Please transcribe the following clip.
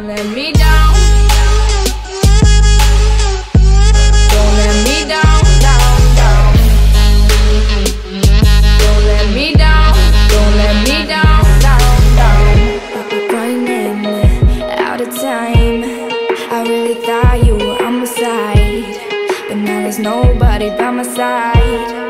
let me down. Don't let me down, down, down. Don't let me down, don't let me down, down, down. Running out of time, I really thought you were on my side, but now there's nobody by my side.